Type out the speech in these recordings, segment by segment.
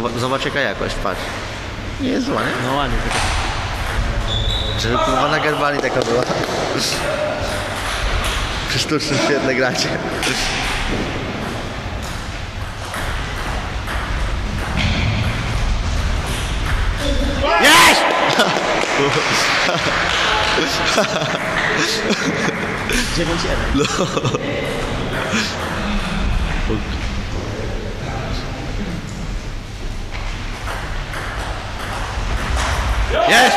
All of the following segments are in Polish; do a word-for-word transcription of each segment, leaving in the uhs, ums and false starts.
Zobacz jaka jakość, patrz. Nie jest zła, nie? No ładnie tylko. Żeby kurwa na Gerbali taka była. Przy sztucznym świetle gracie. Jest! dziewięć jeden. No. Jest!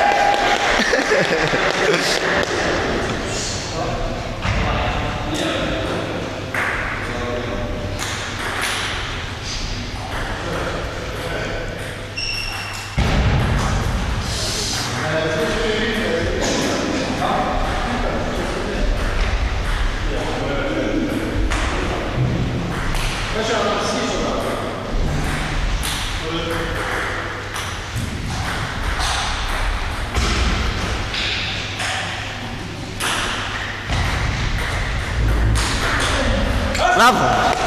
Brawo!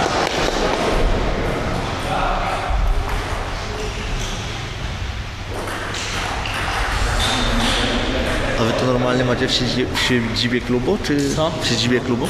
A wy to normalnie macie w siedzibie, w siedzibie klubu, czy Co? w siedzibie klubu?